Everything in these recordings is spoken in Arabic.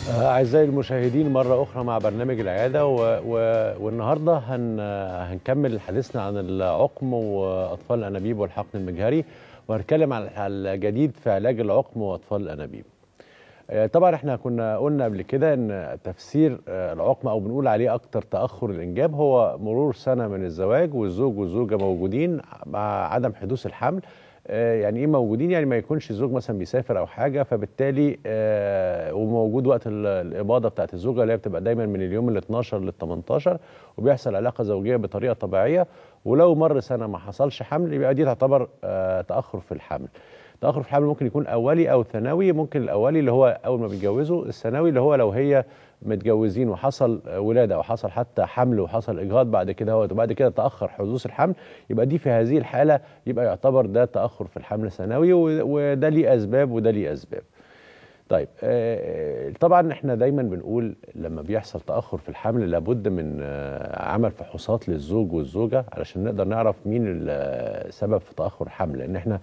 أعزائي المشاهدين مرة أخرى مع برنامج العيادة والنهاردة هنكمل حديثنا عن العقم وأطفال الأنابيب والحقن المجهري، وهنتكلم عن الجديد في علاج العقم وأطفال الأنابيب. طبعا احنا كنا قلنا قبل كده ان تفسير العقم او بنقول عليه اكتر تاخر الانجاب هو مرور سنه من الزواج والزوج والزوجه موجودين مع عدم حدوث الحمل. يعني ايه موجودين؟ يعني ما يكونش الزوج مثلا بيسافر او حاجه، فبالتالي وموجود وقت الاباضه بتاعت الزوجه اللي هي بتبقى دايما من اليوم ال 12 لل 18، وبيحصل علاقه زوجيه بطريقه طبيعيه. ولو مر سنه ما حصلش حمل يبقى دي تعتبر تاخر في الحمل. تأخر في الحمل ممكن يكون أولي أو ثانوي. ممكن الأولي اللي هو أول ما بيتجوزوا، الثانوي اللي هو لو هي متجوزين وحصل ولادة أو حصل حتى حمل وحصل إجهاض بعد كده وبعد كده تأخر حدوث الحمل، يبقى دي في هذه الحالة يبقى يعتبر ده تأخر في الحمل ثانوي، وده ليه أسباب وده ليه أسباب. طيب طبعا احنا دايما بنقول لما بيحصل تأخر في الحمل لابد من عمل فحوصات للزوج والزوجة علشان نقدر نعرف مين السبب في تأخر الحمل، لان احنا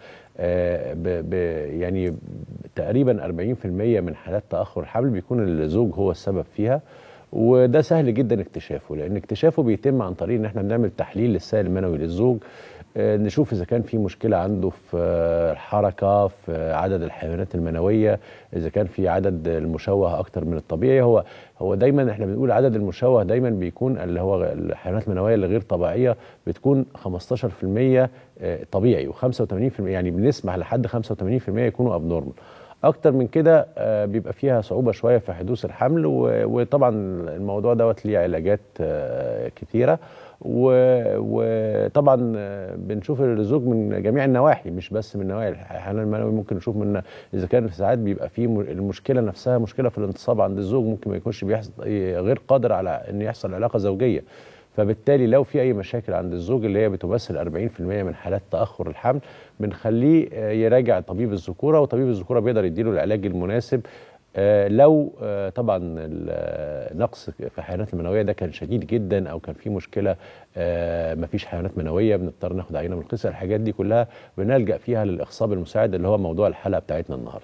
يعني تقريبا 40% من حالات تأخر الحمل بيكون الزوج هو السبب فيها. وده سهل جدا اكتشافه، لان اكتشافه بيتم عن طريق ان احنا بنعمل تحليل للسائل المنوي للزوج، نشوف إذا كان في مشكلة عنده في الحركة، في عدد الحيوانات المنوية، إذا كان في عدد المشوه أكتر من الطبيعي. هو دايما احنا بنقول عدد المشوه دايما بيكون اللي هو الحيوانات المنوية اللي غير طبيعية بتكون 15% طبيعي و85%، يعني بنسمح لحد 85% يكونوا أبنورمال. أكتر من كده بيبقى فيها صعوبة شوية في حدوث الحمل، وطبعا الموضوع دوت ليه علاجات كتيرة. وطبعا بنشوف الزوج من جميع النواحي، مش بس من نواحي الحيوان المنوي. ممكن نشوف من اذا كان في ساعات بيبقى في المشكله نفسها مشكله في الانتصاب عند الزوج، ممكن ما يكونش بيحصل غير قادر على ان يحصل علاقه زوجيه. فبالتالي لو في اي مشاكل عند الزوج اللي هي بتمثل 40% من حالات تاخر الحمل، بنخليه يراجع طبيب الذكوره، وطبيب الذكوره بيقدر يديله العلاج المناسب. لو طبعا النقص في الحيوانات المنويه ده كان شديد جدا، او كان في مشكله مفيش حيوانات منويه، بنضطر ناخد عينه من القصه. الحاجات دي كلها بنلجا فيها للاخصاب المساعد اللي هو موضوع الحلقه بتاعتنا النهارده.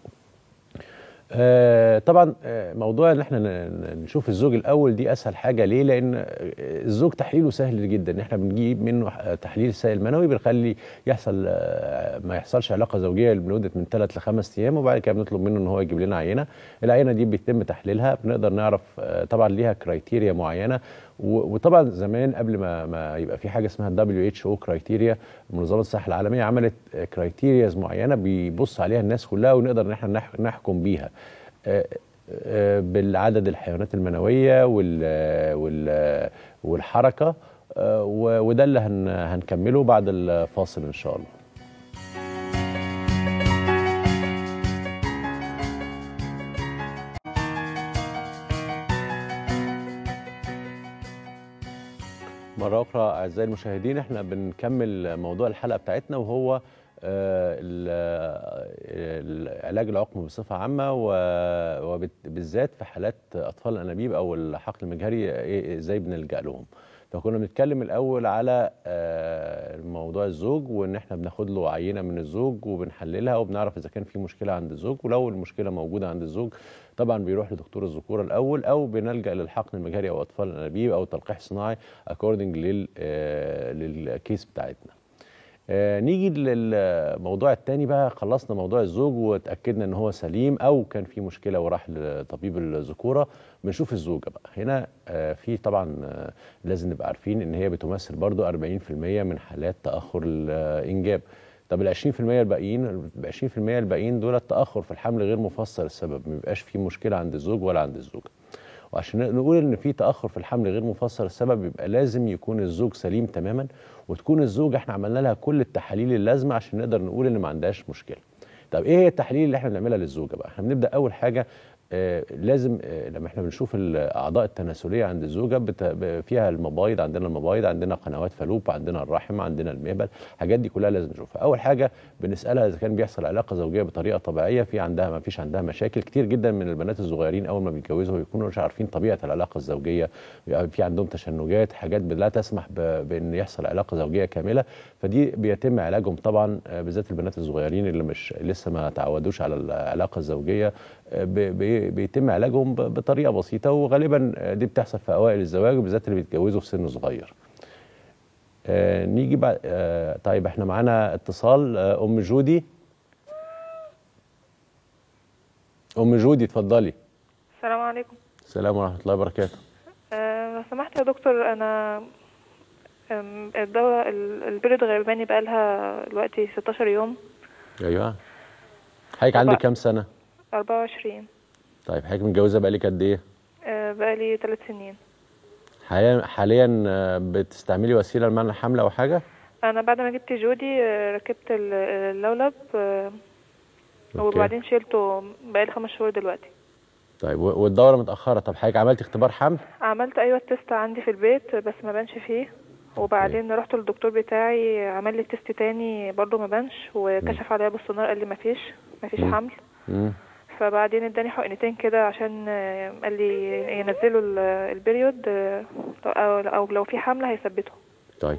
طبعا موضوع ان احنا نشوف الزوج الاول دي اسهل حاجه. ليه؟ لان الزوج تحليله سهل جدا، ان احنا بنجيب منه تحليل سائل منوي، بنخلي يحصل ما يحصلش علاقه زوجيه لمده من 3 ل 5 ايام، وبعد كده بنطلب منه ان هو يجيب لنا عينه. العينه دي بيتم تحليلها، بنقدر نعرف طبعا ليها كرايتيريا معينه. وطبعا زمان قبل ما يبقى في حاجه اسمها WHO كرايتيريا، منظمه الصحه العالميه عملت كرايتيرياز معينه بيبص عليها الناس كلها، ونقدر ان احنا نحكم بيها بالعدد الحيوانات المنويه والحركه. وده اللي هنكمله بعد الفاصل ان شاء الله. مرة أخرى أعزائي المشاهدين، احنا بنكمل موضوع الحلقة بتاعتنا، وهو علاج العقم بصفة عامة، وبالذات في حالات أطفال الأنابيب أو الحقن المجهري إزاي بنلجأ لهم. فكنا بنتكلم الأول على موضوع الزوج، وإن احنا بناخد له عينة من الزوج وبنحللها وبنعرف إذا كان في مشكلة عند الزوج. ولو المشكلة موجودة عند الزوج طبعا بيروح لدكتور الذكورة الأول، أو بنلجأ للحقن المجهري أو أطفال الأنابيب أو التلقيح الصناعي أكوردنج للكيس بتاعتنا. نيجي للموضوع الثاني بقى. خلصنا موضوع الزوج وتأكدنا ان هو سليم او كان في مشكلة وراح لطبيب الذكورة، بنشوف الزوجة بقى. هنا في طبعا لازم نبقى عارفين ان هي بتمثل برضو 40% من حالات تأخر الانجاب. طب ال 20% الباقيين دول التأخر في الحمل غير مفسر السبب، ما بيبقاش في مشكلة عند الزوج ولا عند الزوجة. وعشان نقول ان في تاخر في الحمل غير مفسر السبب، يبقى لازم يكون الزوج سليم تماما، وتكون الزوجه احنا عملنا لها كل التحاليل اللازمه عشان نقدر نقول ان ما عندهاش مشكله. طب ايه هي التحاليل اللي احنا بنعملها للزوجه بقى؟ احنا بنبدا اول حاجه لازم لما احنا بنشوف الاعضاء التناسليه عند الزوجه فيها المبايض، عندنا قنوات فالوب، عندنا الرحم، عندنا المهبل. الحاجات دي كلها لازم نشوفها. اول حاجه بنسالها اذا كان بيحصل علاقه زوجيه بطريقه طبيعيه، ما فيش عندها مشاكل. كتير جدا من البنات الصغيرين اول ما بيتجوزوا بيكونوا مش عارفين طبيعه العلاقه الزوجيه، في عندهم تشنجات، حاجات لا تسمح بان يحصل علاقه زوجيه كامله. فدي بيتم علاجهم طبعا، بالذات البنات الصغيرين اللي مش لسه ما تعودوش على العلاقه الزوجيه بيتم علاجهم بطريقه بسيطه، وغالبا دي بتحصل في اوائل الزواج بالذات اللي بيتجوزوا في سن صغير. نيجي بعد. طيب احنا معانا اتصال. ام جودي. ام جودي اتفضلي. السلام عليكم. السلام ورحمه الله وبركاته. لو سمحت يا دكتور، انا الدورة البريود غيباني بقى لها دلوقتي 16 يوم. ايوه. حضرتك عندك كام سنه؟ 24. طيب حضرتك متجوزه بقالك قد ايه؟ بقالي 3 سنين. حاليا بتستعملي وسيله لمنع الحمل او حاجه؟ انا بعد ما جبت جودي ركبت اللولب وبعدين شيلته بقالي 5 شهور دلوقتي. طيب والدوره متاخره. طب حضرتك عملتي اختبار حمل؟ عملت ايوه التست عندي في البيت بس ما بانش فيه، وبعدين رحت للدكتور بتاعي عمل لي تيست تاني برضه ما بانش، وكشف عليا بالسونار قال لي ما فيش حمل. فبعدين اداني حقنتين كده عشان قال لي ينزلوا البريود او لو في حمل هيثبته. طيب.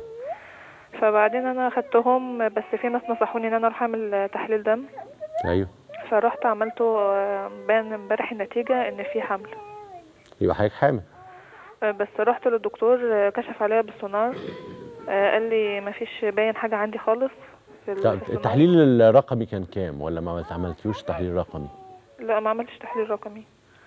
فبعدين انا خدتهم، بس في ناس نصحوني ان انا اروح اعمل تحليل دم. ايوه. فرحت عملته، بان امبارح النتيجه ان في حمل. يبقى حضرتك حامل. بس رحت للدكتور كشف عليا بالسونار قال لي ما فيش باين حاجه عندي خالص في التحليل الرقمي كان كام ولا ما عملتيوش تحليل رقمي؟ لا ما عملتش تحليل رقمي.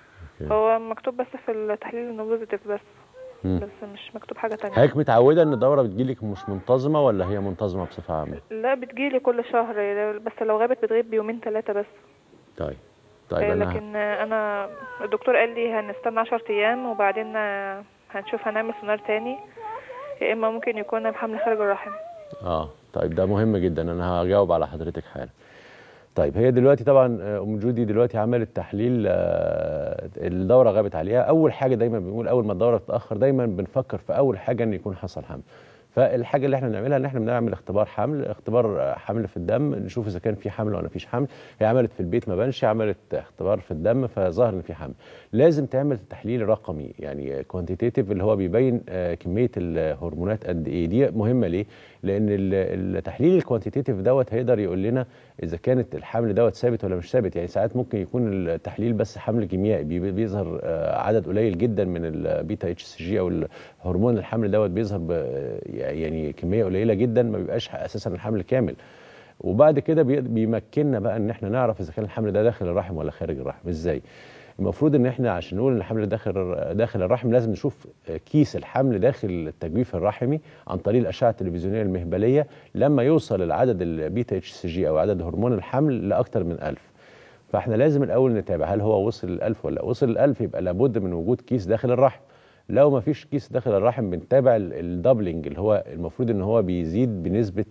هو مكتوب بس في التحليل انه بوزيتيف بس مش مكتوب حاجه تانية. حضرتك متعوده ان الدوره بتجيلك مش منتظمه ولا هي منتظمه بصفه عامه؟ لا بتجيلي كل شهر، بس لو غابت بتغيب بيومين 3 بس. طيب لكن انا الدكتور قال لي هنستنى 10 ايام وبعدين هنشوف هنعمل سونار تاني، يا اما ممكن يكون الحمل خارج الرحم. طيب ده مهم جدا، انا هجاوب على حضرتك حالا. طيب هي دلوقتي طبعا ام جودي دلوقتي عملت تحليل الدوره غابت عليها. اول حاجه دايما بنقول اول ما الدوره تتاخر دايما بنفكر في اول حاجه ان يكون حصل حمل. فالحاجه اللي احنا بنعملها ان احنا بنعمل اختبار حمل في الدم، نشوف اذا كان في حمل ولا مفيش حمل. هي عملت في البيت ما بانش، عملت اختبار في الدم فظهر ان في حمل. لازم تعمل تحليل رقمي يعني كوانتيتيف اللي هو بيبين كميه الهرمونات قد ايه. دي مهمه ليه؟ لان التحليل الكوانتيتيف دوت هيقدر يقول لنا اذا كانت الحمل دوت ثابت ولا مش ثابت. يعني ساعات ممكن يكون التحليل بس حمل كيميائي بيظهر عدد قليل جدا من البيتا اتش سي جي او هرمون الحمل دوت بيظهر يعني كميه قليله جدا، ما بيبقاش اساسا الحمل كامل. وبعد كده بيمكننا بقى ان احنا نعرف اذا كان الحمل ده داخل الرحم ولا خارج الرحم. ازاي؟ المفروض ان احنا عشان نقول ان الحمل داخل الرحم لازم نشوف كيس الحمل داخل التجويف الرحمي عن طريق الاشعه التلفزيونيه المهبليه لما يوصل العدد البيتا اتش سي جي او عدد هرمون الحمل لاكثر من 1000. فاحنا لازم الاول نتابع هل هو وصل ل1000 ولا وصل ل1000، يبقى لابد من وجود كيس داخل الرحم. لو ما فيش كيس داخل الرحم بنتابع الدبلنج اللي هو المفروض ان هو بيزيد بنسبه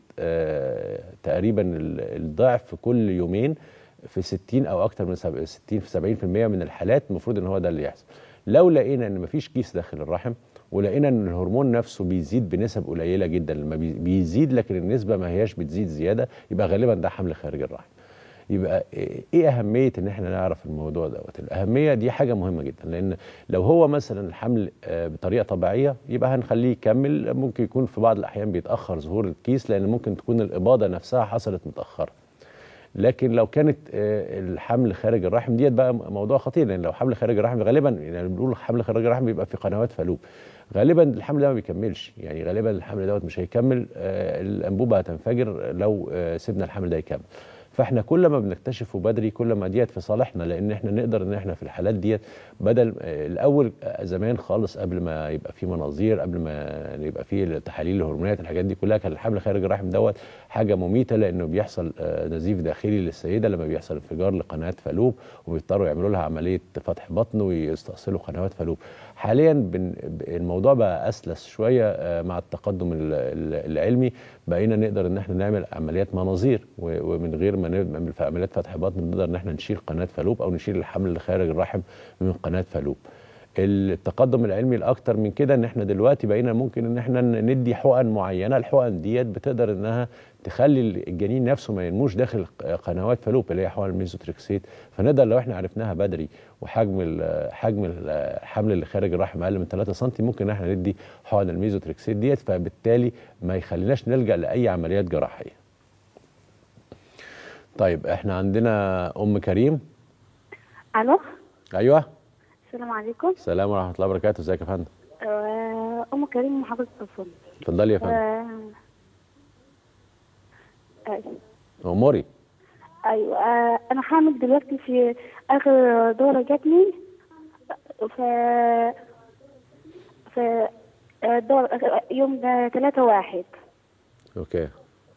تقريبا الضعف كل يومين في 60 او اكتر من 60 في 70% من الحالات. المفروض ان هو ده اللي يحصل. لو لقينا ان مفيش كيس داخل الرحم ولقينا ان الهرمون نفسه بيزيد بنسب قليله جدا، لما بيزيد لكن النسبه ما هياش بتزيد زياده، يبقى غالبا ده حمل خارج الرحم. يبقى ايه اهميه ان احنا نعرف الموضوع دوت؟ الاهميه دي حاجه مهمه جدا، لان لو هو مثلا الحمل بطريقه طبيعيه يبقى هنخليه يكمل. ممكن يكون في بعض الاحيان بيتاخر ظهور الكيس لان ممكن تكون الاباضه نفسها حصلت متاخره. لكن لو كانت الحمل خارج الرحم ديت بقى موضوع خطير، لان لو حمل خارج الرحم غالبا يعني بنقول حمل خارج الرحم بيبقى في قنوات فالوب، غالبا الحمل ده ما بيكملش. يعني غالبا الحمل دوت مش هيكمل، الانبوبه هتنفجر لو سيبنا الحمل ده يكمل. فاحنا كل ما بنكتشفه بدري كل ما ديت في صالحنا، لان احنا نقدر ان احنا في الحالات ديت بدل الاول زمان خالص قبل ما يبقى في مناظير، قبل ما يبقى في تحاليل الهرمونات، الحاجات دي كلها كان الحمل خارج الرحم دوت حاجه مميته، لانه بيحصل نزيف داخلي للسيده لما بيحصل انفجار لقنوات فالوب وبيضطروا يعملوا لها عمليه فتح بطن ويستأصلوا قنوات فالوب. حاليا الموضوع بقى اسلس شويه مع التقدم العلمي، بقينا نقدر ان احنا نعمل عمليات مناظير ومن غير ما نعمل في عمليات فتح بطن بنقدر ان احنا نشيل قناه فالوب او نشيل الحمل اللي خارج الرحم من قناه فالوب. التقدم العلمي الاكتر من كده ان احنا دلوقتي بقينا ممكن ان احنا ندي حقن معينه. الحقن ديت بتقدر انها تخلي الجنين نفسه ما ينموش داخل قنوات فالوب اللي هي حقن الميزوتريكسيت. فنقدر لو احنا عرفناها بدري وحجم الحمل اللي خارج الرحم اقل من 3 سم ممكن احنا ندي حقن الميزوتريكسيت ديت، فبالتالي ما يخليناش نلجا لاي عمليات جراحيه. طيب احنا عندنا ام كريم. الو. ايوه. السلام عليكم. السلام ورحمه الله وبركاته. ازيك يا فندم؟ ام كريم محافظه الفن. اتفضلي يا فندم. اموري. ايوه. انا حامل دلوقتي في اخر دوره جاتني ف دور يوم 3/1. اوكي.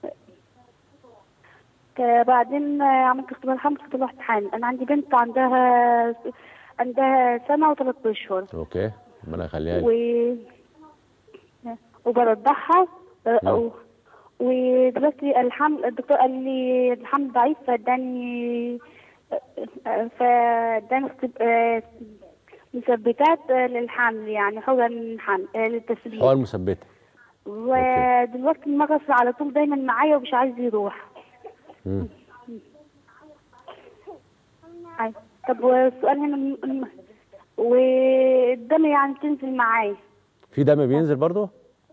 بعدين عملت اختبار حمل، طلعت حامل. انا عندي بنت عندها سنه و3 اشهر. اوكي، ربنا يخليها لي. وبرضعها. ودلوقتي الحمل، الدكتور قال لي الحمل ضعيف، فاداني مثبتات للحمل، يعني حقن حمل للتثبيت. حقن مثبته. ودلوقتي المغص على طول دايما معايا ومش عايز يروح. طب والسؤال هنا، والدم يعني بتنزل معايا. في دم بينزل برضه؟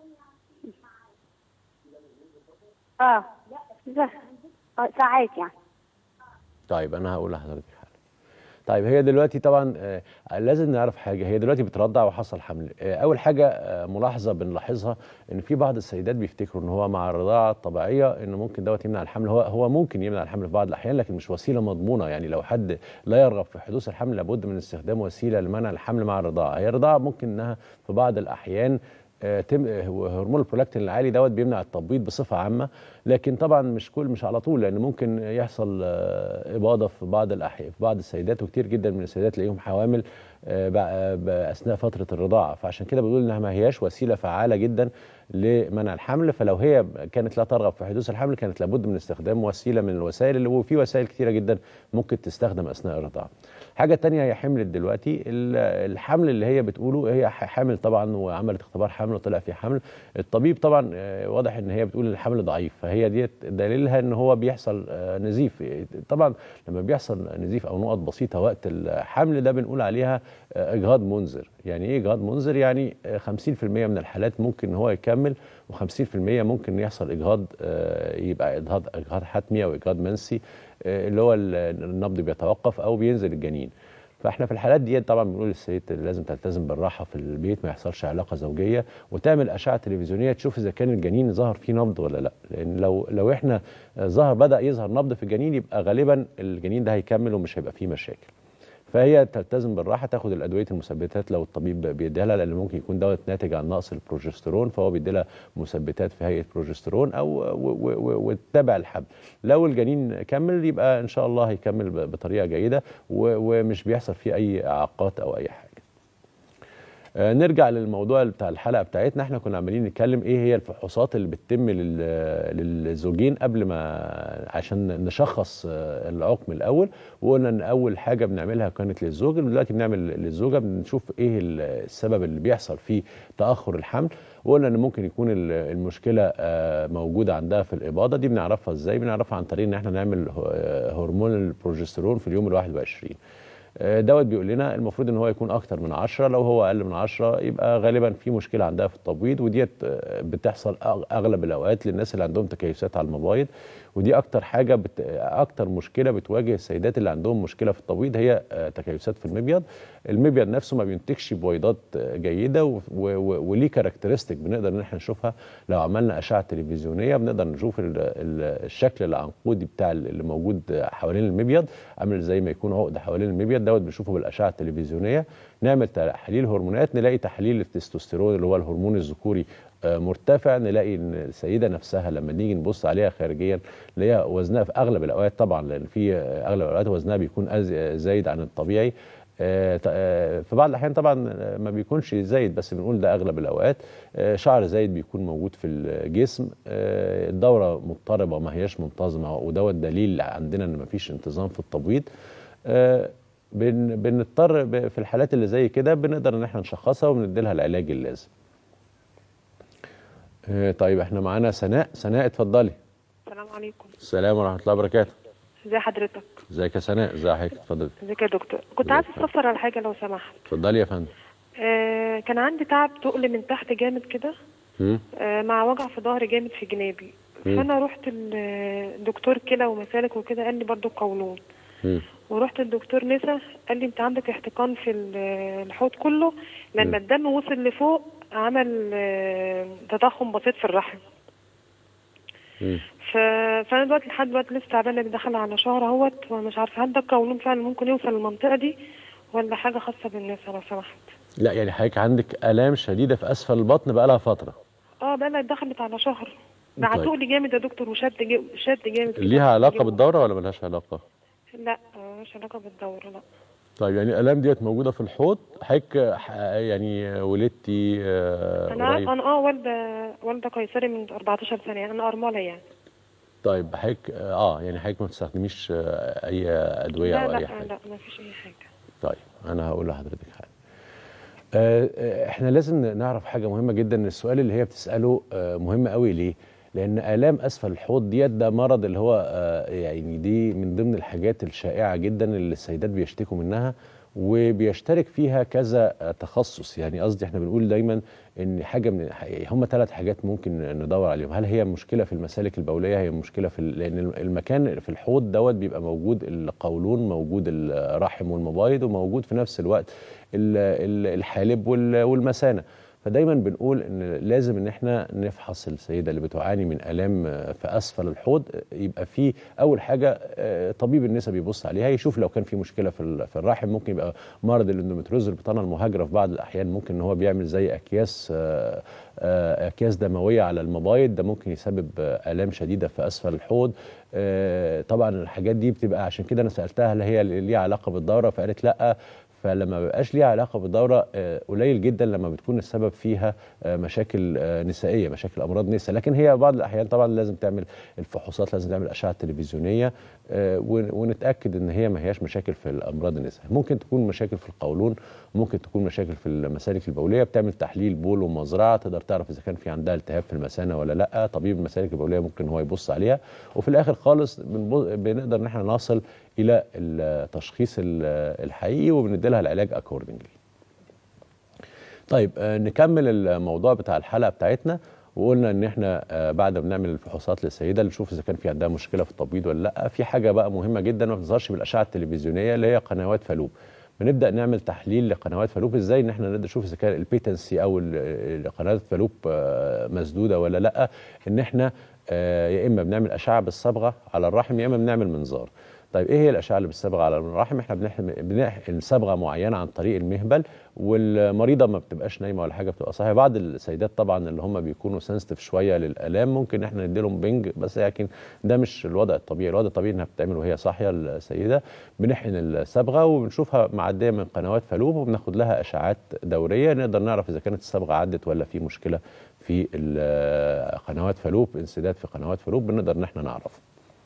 ساعات يعني. طيب انا هقول لحضرتك حاجه. طيب هي دلوقتي طبعا لازم نعرف حاجه، هي دلوقتي بترضع وحصل حمل. اول حاجه ملاحظه بنلاحظها ان في بعض السيدات بيفتكروا ان هو مع الرضاعه الطبيعيه انه ممكن دوت يمنع الحمل. هو ممكن يمنع الحمل في بعض الاحيان، لكن مش وسيله مضمونه. يعني لو حد لا يرغب في حدوث الحمل لابد من استخدام وسيله لمنع الحمل مع الرضاعه. هي الرضاعه ممكن انها في بعض الاحيان هرمون البرولاكتين العالي دوت بيمنع التبويض بصفه عامه، لكن طبعا مش على طول، لان ممكن يحصل اباضه في بعض الاحيان في بعض السيدات، وكتير جدا من السيدات تلاقيهم حوامل اثناء فتره الرضاعه. فعشان كده بنقول انها ما هياش وسيله فعاله جدا لمنع الحمل. فلو هي كانت لا ترغب في حدوث الحمل كانت لابد من استخدام وسيله من الوسائل، وفي وسائل كتيره جدا ممكن تستخدم اثناء الرضاعه. حاجه تانية، هي حملت دلوقتي. الحمل اللي هي بتقوله هي حامل طبعا، وعملت اختبار حمل وطلع في حمل. الطبيب طبعا واضح ان هي بتقول الحمل ضعيف، فهي ديت دليلها ان هو بيحصل نزيف. طبعا لما بيحصل نزيف او نقط بسيطه وقت الحمل ده بنقول عليها اجهاض منذر. يعني ايه اجهاض منذر؟ يعني 50% من الحالات ممكن ان هو يكمل، و50% ممكن يحصل اجهاض، يبقى اجهاض حتمي او اجهاض منسي، اللي هو النبض بيتوقف او بينزل الجنين. فاحنا في الحالات دي طبعا بنقول للسيد لازم تلتزم بالراحه في البيت، ما يحصلش علاقه زوجيه، وتعمل اشعه تلفزيونيه تشوف اذا كان الجنين ظهر فيه نبض ولا لا. لان لو احنا بدا يظهر نبض في الجنين يبقى غالبا الجنين ده هيكمل ومش هيبقى فيه مشاكل. فهي تلتزم بالراحه، تاخد الادويه المثبتات لو الطبيب بيديها لها، لان ممكن يكون دوت ناتج عن نقص البروجسترون، فهو بيدي لها مثبتات في هيئه بروجسترون وتتابع الحمل. لو الجنين كمل يبقى ان شاء الله هيكمل بطريقه جيده ومش بيحصل فيه اي اعاقات او اي حاجه. نرجع للموضوع بتاع الحلقه بتاعتنا. احنا كنا عمالين نتكلم ايه هي الفحوصات اللي بتتم للزوجين قبل ما عشان نشخص العقم الاول. وقلنا ان اول حاجه بنعملها كانت للزوج، دلوقتي بنعمل للزوجه، بنشوف ايه السبب اللي بيحصل في تاخر الحمل. وقلنا ان ممكن يكون المشكله موجوده عندها في الاباضه. دي بنعرفها ازاي؟ بنعرفها عن طريق ان احنا نعمل هرمون البروجسترون في اليوم ال21. دوت بيقول لنا المفروض ان هو يكون اكتر من 10، لو هو اقل من 10 يبقى غالبا في مشكله عندها في التبويض، وديت بتحصل اغلب الاوقات للناس اللي عندهم تكيسات على المبايض. ودي اكتر حاجه اكتر مشكله بتواجه السيدات اللي عندهم مشكله في التبويض هي تكيسات في المبيض. المبيض نفسه ما بينتجش بويضات جيده، وليه كاركترستيك بنقدر ان احنا نشوفها لو عملنا اشعه تلفزيونيه. بنقدر نشوف الشكل العنقودي بتاع اللي موجود حوالين المبيض، عامل زي ما يكون عقده حوالين المبيض. دوت بنشوفه بالاشعه التلفزيونيه. نعمل تحاليل هرمونات، نلاقي تحاليل التستوستيرون اللي هو الهرمون الذكوري مرتفع. نلاقي ان السيده نفسها لما نيجي نبص عليها خارجيا نلاقيها وزنها في اغلب الاوقات، طبعا لان في اغلب الاوقات وزنها بيكون زايد عن الطبيعي. في بعض الاحيان طبعا ما بيكونش زايد، بس بنقول ده اغلب الاوقات. شعر زايد بيكون موجود في الجسم. الدوره مضطربه ما هياش منتظمه، ودوت دليل عندنا ان ما فيش انتظام في التبويض. بنضطر في الحالات اللي زي كده بنقدر ان احنا نشخصها وبندي لها العلاج اللازم. طيب احنا معانا سناء. سناء اتفضلي. السلام عليكم. السلام ورحمه الله وبركاته. ازي حضرتك؟ ازيك يا سناء؟ ازي حضرتك؟ اتفضلي. ازيك يا دكتور؟ كنت عايزه استفسر على حاجه لو سمحت. اتفضلي يا فندم. كان عندي تعب تقل من تحت جامد كده، مع وجع في ظهري جامد في جنابي، فانا رحت الدكتور كلى ومسالك وكده، قال لي برضو قولون. ورحت الدكتور نسا، قال لي انت عندك احتقان في الحوض كله، لما الدم وصل لفوق عمل تضخم بسيط في الرحم. فانا دلوقتي لحد دلوقتي لسه تعبانه، داخل على شهر اهوت، ومش عارفه هل ده القولون فعلا ممكن يوصل للمنطقه دي ولا حاجه خاصه بالنسا لو سمحت. لا يعني حضرتك عندك الام شديده في اسفل البطن بقالها فتره؟ بقى دخلت على شهر. بعتوا لي جامد يا دكتور، وشد جامد. ليها علاقه بالدوره ولا ملهاش علاقه؟ لا مش علاقه بالدوره، لا. طيب يعني الالام ديت موجوده في الحوض، حضرتك يعني ولدتي انا والده قيصري من 14 سنه، انا ارمله يعني. طيب حضرتك يعني حضرتك ما بتستخدميش اي ادويه او اي حاجه؟ لا ما فيش اي حاجه. طيب انا هقول لحضرتك حاجه. احنا لازم نعرف حاجه مهمه جدا، السؤال اللي هي بتساله مهم قوي. ليه؟ لان الام اسفل الحوض ديت ده مرض اللي هو يعني دي من ضمن الحاجات الشائعه جدا اللي السيدات بيشتكوا منها، وبيشترك فيها كذا تخصص. يعني قصدي احنا بنقول دايما ان حاجه من هم 3 حاجات ممكن ندور عليهم. هل هي مشكله في المسالك البوليه، هي مشكله لان المكان في الحوض دوت بيبقى موجود القولون، موجود الرحم والمبايض، وموجود في نفس الوقت الحالب والمثانه. فدايما بنقول ان لازم ان احنا نفحص السيده اللي بتعاني من الام في اسفل الحوض. يبقى في اول حاجه طبيب النساء بيبص عليها، يشوف لو كان في مشكله في الرحم. ممكن يبقى مرض الاندوميتريوز، البطانه المهاجره، في بعض الاحيان ممكن ان هو بيعمل زي اكياس دمويه على المبايض، ده ممكن يسبب الام شديده في اسفل الحوض. طبعا الحاجات دي بتبقى، عشان كده انا سالتها هل هي ليها علاقه بالدوره، فقالت لا. فلما ما بيبقاش ليها علاقه بالدوره قليل جدا لما بتكون السبب فيها مشاكل نسائيه، مشاكل امراض نساء. لكن هي بعض الاحيان طبعا لازم تعمل الفحوصات، لازم تعمل اشعه تلفزيونيه ونتاكد ان هي ما هياش مشاكل في الامراض النساء. ممكن تكون مشاكل في القولون، ممكن تكون مشاكل في المسالك البوليه. بتعمل تحليل بول ومزرعه تقدر تعرف اذا كان في عندها التهاب في المثانه ولا لا. طبيب المسالك البوليه ممكن هو يبص عليها، وفي الاخر خالص بنقدر ان احنا نصل الى التشخيص الحقيقي وبندي لها العلاج اكوردنجلي. طيب نكمل الموضوع بتاع الحلقه بتاعتنا. وقلنا ان احنا بعد ما بنعمل الفحوصات للسيده نشوف اذا كان في عندها مشكله في التبويض ولا لا. في حاجه بقى مهمه جدا ما بتظهرش بالاشعه التلفزيونيه، اللي هي قنوات فالوب. بنبدا نعمل تحليل لقنوات فالوب. ازاي؟ ان احنا نقدر نشوف اذا كان البيتنسي او قنوات فالوب مسدوده ولا لا. ان احنا يا اما بنعمل اشعه بالصبغه على الرحم، يا اما بنعمل منظار. طيب ايه هي الاشعه اللي بالصبغه على الرحم؟ احنا بنحقن صبغه معينه عن طريق المهبل، والمريضه ما بتبقاش نايمه ولا حاجه، بتبقى صاحيه. بعض السيدات طبعا اللي هم بيكونوا سنسيتيف شويه للالام ممكن احنا ندي لهم بنج، بس لكن ده مش الوضع الطبيعي. الوضع الطبيعي انها بتعمل وهي صاحيه السيده. بنحقن الصبغه وبنشوفها معديه من قنوات فالوب، وبناخد لها اشعاعات دوريه نقدر نعرف اذا كانت الصبغه عدت ولا في مشكله في قنوات فالوب، انسداد في قنوات فالوب، بنقدر ان احنا نعرف.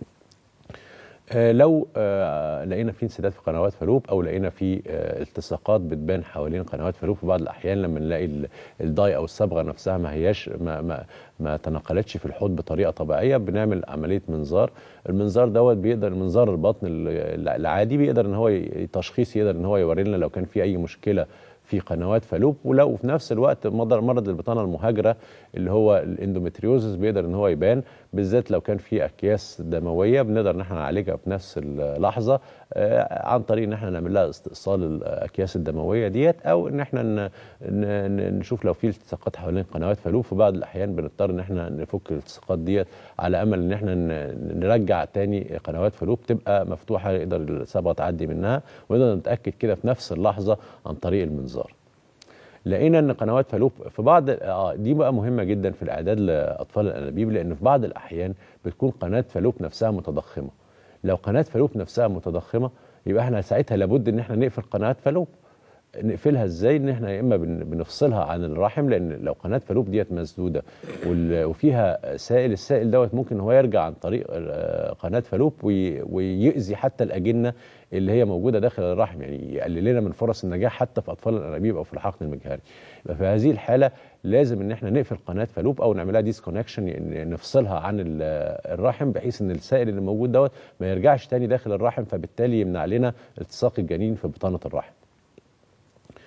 لو لقينا في انسداد في قنوات فالوب، او لقينا في التصاقات بتبان حوالين قنوات فالوب، في بعض الاحيان لما نلاقي الداي او الصبغه نفسها ما هياش ما تنقلتش في الحوض بطريقه طبيعيه، بنعمل عمليه منظار. المنظار دوت بيقدر، منظار البطن العادي، بيقدر ان هو تشخيص، يقدر ان هو يوري لنا لو كان في اي مشكله في قنوات فالوب. ولو في نفس الوقت مرض البطانه المهاجره اللي هو الاندوميتريوزس بيقدر ان هو يبان، بالذات لو كان في اكياس دمويه بنقدر ان احنا نعالجها في نفس اللحظه عن طريق ان احنا نعمل لها استئصال الاكياس الدمويه ديت، او ان احنا نشوف لو في التصاقات حوالين قنوات فالوب. في بعض الاحيان بنضطر ان احنا نفك الالتصاقات ديت على امل ان احنا نرجع تاني قنوات فالوب تبقى مفتوحه، يقدر الصبغه تعدي منها، ونقدر نتاكد كده في نفس اللحظه عن طريق المنظار. لقينا ان قنوات فالوب في بعض دي بقى مهمه جدا في الاعداد لاطفال الانابيب، لان في بعض الاحيان بتكون قناه فالوب نفسها متضخمه. لو قناه فالوب نفسها متضخمه يبقى احنا ساعتها لابد ان احنا نقفل قناه فالوب. نقفلها ازاي؟ ان احنا يا اما بنفصلها عن الرحم، لان لو قناه فالوب ديت مسدوده وفيها سائل، السائل دوت ممكن هو يرجع عن طريق قناه فالوب ويؤذي حتى الاجنه اللي هي موجوده داخل الرحم، يعني يقلل لنا من فرص النجاح حتى في اطفال الانابيب او في الحقن المجهري. يبقى في هذه الحاله لازم ان احنا نقفل قناه فالوب او نعملها ديسكونكشن، نفصلها عن الرحم، بحيث ان السائل اللي موجود دوت ما يرجعش تاني داخل الرحم، فبالتالي يمنع لنا التصاق الجنين في بطانه الرحم.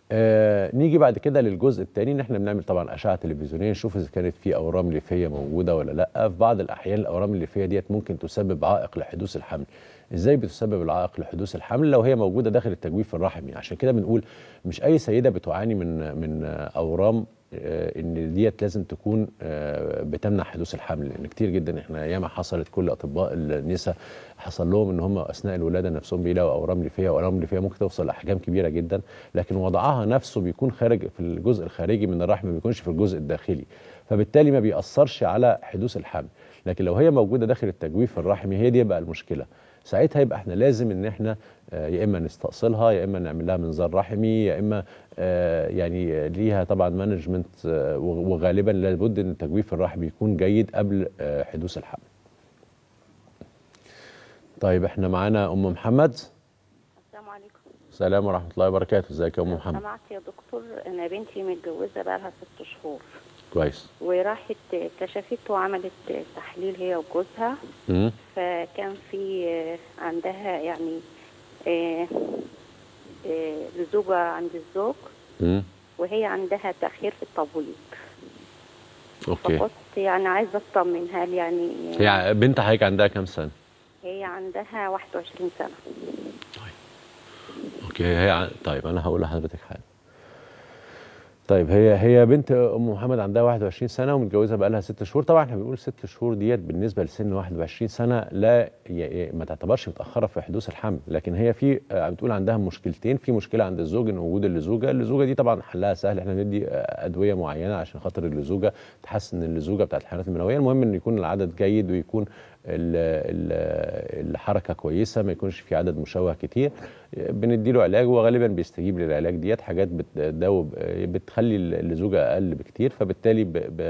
نيجي بعد كده للجزء الثاني، ان احنا بنعمل طبعا اشعه تلفزيونيه نشوف اذا كانت في اورام ليفيه موجوده ولا لا. في بعض الاحيان الاورام الليفيه ديت ممكن تسبب عائق لحدوث الحمل. ازاي بتسبب العائق لحدوث الحمل؟ لو هي موجوده داخل التجويف الرحمي. عشان كده بنقول مش اي سيده بتعاني من اورام ان ديت لازم تكون بتمنع حدوث الحمل، لان كتير جدا احنا ياما حصلت كل اطباء النساء حصل لهم ان هم اثناء الولاده نفسهم بيلاقوا اورام ليفيه، واورام ليفيه ممكن توصل لاحجام كبيره جدا، لكن وضعها نفسه بيكون خارج في الجزء الخارجي من الرحم، ما بيكونش في الجزء الداخلي، فبالتالي ما بيأثرش على حدوث الحمل. لكن لو هي موجوده داخل التجويف الرحمي هي دي بقى المشكله. ساعتها يبقى احنا لازم ان احنا يا اما نستأصلها، يا اما نعمل لها منظار رحمي، يا اما يعني ليها طبعا مانجمنت، وغالبا لابد ان التجويف الرحمي يكون جيد قبل حدوث الحمل. طيب احنا معانا ام محمد. السلام عليكم. السلام ورحمه الله وبركاته. ازيك يا ام محمد؟ سمعت يا دكتور، انا بنتي متجوزه بقى لها 6 شهور. كويس. وراحت كشفت وعملت تحليل هي وجوزها. فكان في عندها يعني لزوجة عند الزوج. وهي عندها تأخير في التبويض. اوكي. فكنت يعني عايزه اطمن، هل يعني هي بنت حضرتك عندها كام سنه؟ هي عندها 21 سنه. طيب اوكي. طيب انا هقول لحضرتك حاجه. طيب هي بنت ام محمد عندها 21 سنه ومتجوزه بقى لها 6 شهور. طبعا احنا بنقول 6 شهور ديت بالنسبه لسن 21 سنه لا ما تعتبرش متاخره في حدوث الحمل، لكن هي في بتقول عندها مشكلتين. في مشكله عند الزوج ان وجود اللزوجه دي طبعا حلها سهل، احنا بندي ادويه معينه عشان خاطر اللزوجه تحسن اللزوجه بتاعت الحيوانات المنويه. المهم ان يكون العدد جيد ويكون الحركه كويسه، ما يكونش في عدد مشوه كتير. بندي له علاج وغالبا بيستجيب للعلاج ديت، حاجات بتداوب بتخلي اللزوجه اقل بكتير، فبالتالي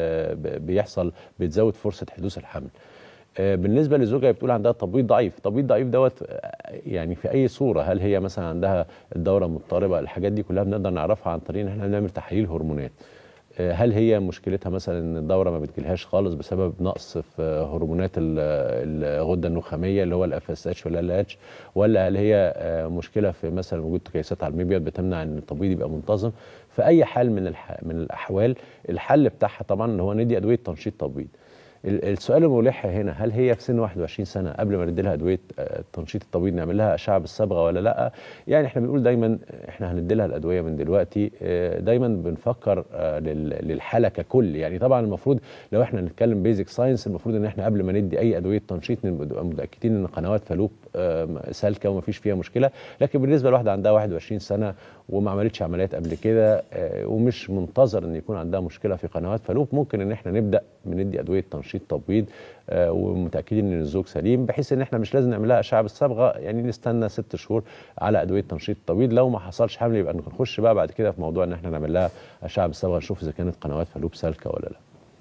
بتزود فرصه حدوث الحمل. بالنسبه للزوجه بتقول عندها تبويض ضعيف. التبويض ضعيف دوت يعني في اي صوره، هل هي مثلا عندها الدوره مضطربه؟ الحاجات دي كلها بنقدر نعرفها عن طريق ان احنا نعمل تحاليل هرمونات. هل هي مشكلتها مثلا ان الدوره ما بتجيلهاش خالص بسبب نقص في هرمونات الغده النخاميه اللي هو FSH ولا LH، ولا هل هي مشكله في مثلا وجود تكيسات على المبيض بتمنع ان التبويض يبقى منتظم؟ في اي حال من الاحوال الحل بتاعها طبعا اللي هو ندي ادويه تنشيط تبويض. السؤال الملح هنا، هل هي في سن 21 سنه قبل ما ندي لها ادويه تنشيط التبويض نعمل لها اشعه بالصبغه ولا لا؟ يعني احنا بنقول دايما احنا هندي لها الادويه من دلوقتي، دايما بنفكر للحاله ككل. يعني طبعا المفروض لو احنا نتكلم بيزك ساينس، المفروض ان احنا قبل ما ندي اي ادويه تنشيط نبقى متاكدين ان قنوات فالوب سالكه وما فيش فيها مشكله. لكن بالنسبه لواحده عندها 21 سنه وما عملتش عمليات قبل كده ومش منتظر ان يكون عندها مشكله في قنوات فالوب، ممكن ان احنا نبدا بندي ادويه تنشيط تبويض ومتاكدين ان الزوج سليم، بحيث ان احنا مش لازم نعمل لها اشعه بالصبغه، يعني نستنى 6 شهور على ادويه تنشيط التبويض. لو ما حصلش حمل يبقى نخش بقى بعد كده في موضوع ان احنا نعمل لها اشعه بالصبغه نشوف اذا كانت قنوات فالوب سالكه ولا لا.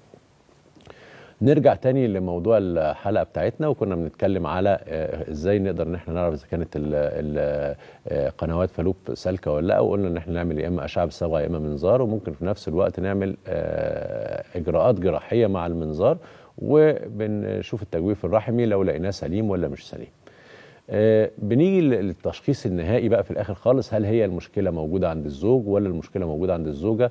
نرجع تاني لموضوع الحلقه بتاعتنا، وكنا بنتكلم على ازاي نقدر ان احنا نعرف اذا كانت قنوات فالوب سالكه ولا لا، وقلنا ان احنا نعمل يا اما اشعه بالصبغه يا اما منظار، وممكن في نفس الوقت نعمل اجراءات جراحيه مع المنظار، وبنشوف التجويف الرحمي لو لقيناه سليم ولا مش سليم. بنيجي للتشخيص النهائي بقى في الاخر خالص، هل هي المشكله موجوده عند الزوج ولا المشكله موجوده عند الزوجه،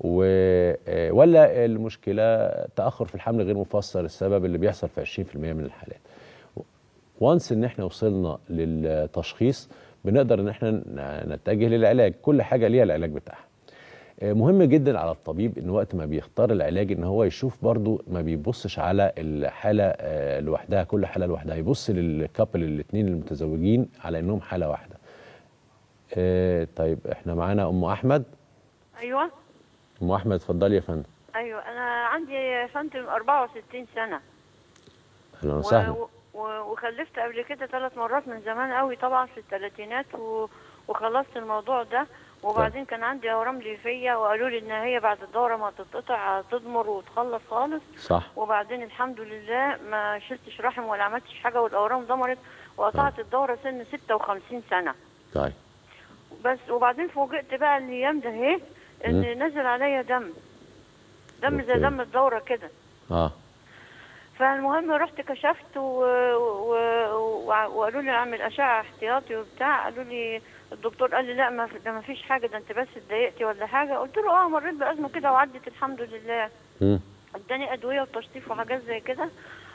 ولا المشكله تاخر في الحمل غير مفسر السبب اللي بيحصل في 20% من الحالات. وانس ان احنا وصلنا للتشخيص بنقدر ان احنا نتجه للعلاج. كل حاجه ليها العلاج بتاعها. مهم جدا على الطبيب ان وقت ما بيختار العلاج ان هو يشوف برضو، ما بيبصش على الحاله لوحدها، كل حاله لوحدها، يبص للكابل الاثنين المتزوجين على انهم حاله واحده. طيب احنا معانا ام احمد. ايوه ام احمد اتفضلي يا فندم. ايوه انا عندي يا فندم 64 سنه. اهلا وسهلا. وخلفت قبل كده 3 مرات من زمان قوي طبعا في الثلاثينات، وخلصت الموضوع ده. وبعدين كان عندي اورام ليفيه وقالوا لي ان هي بعد الدوره ما تتقطع تضمر وتخلص خالص. صح. وبعدين الحمد لله ما شلتش رحم ولا عملتش حاجه والاورام ضمرت وقطعت الدوره سن 56 سنه. طيب. بس وبعدين فوجئت بقى الايام ده اهي ان نزل عليا دم زي دم الدوره كده. فالمهم رحت كشفت وقالوا لي اعمل اشعه احتياطي وبتاع. قالوا لي الدكتور قال لي لا ما فيش حاجه، ده انت بس اتضايقتي ولا حاجه. قلت له مريت بازمه كده وعدت الحمد لله. اداني ادويه وتشطيف وحاجات زي كده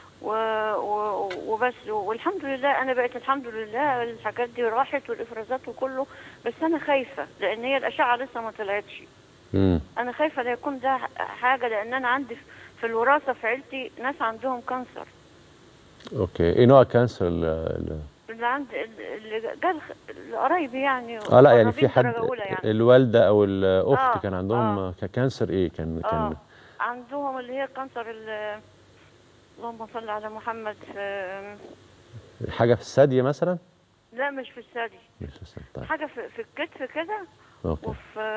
وبس، والحمد لله انا بقيت الحمد لله الحاجات دي راحت والافرازات وكله. بس انا خايفه لان هي الاشعه لسه ما طلعتش. انا خايفه لا يكون ده حاجه، لان انا عندي في الوراثه في عيلتي ناس عندهم كانسر. اوكي، ايه نوع الكانسر اللي عند اللي جال قرايبي يعني؟ لا يعني في حد يعني. الوالده او الاخت كان عندهم كانسر ايه كان عندهم اللي هي كانسر اللهم صل على محمد. حاجه في الثدي مثلا؟ لا مش في الثدي. مش في الثدي. طيب. حاجه في الكتف كده. اوكي.